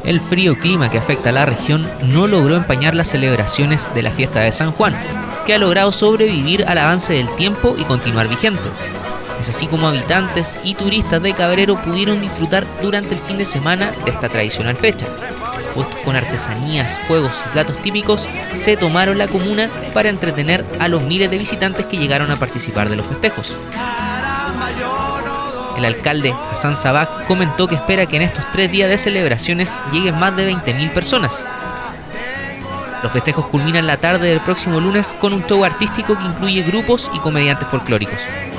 El frío clima que afecta a la región no logró empañar las celebraciones de la fiesta de San Juan, que ha logrado sobrevivir al avance del tiempo y continuar vigente. Es así como habitantes y turistas de Cabrero pudieron disfrutar durante el fin de semana de esta tradicional fecha. Puestos con artesanías, juegos y platos típicos, se tomaron la comuna para entretener a los miles de visitantes que llegaron a participar de los festejos. El alcalde Hassan Sabag comentó que espera que en estos 3 días de celebraciones lleguen más de 20.000 personas. Los festejos culminan la tarde del próximo lunes con un show artístico que incluye grupos y comediantes folclóricos.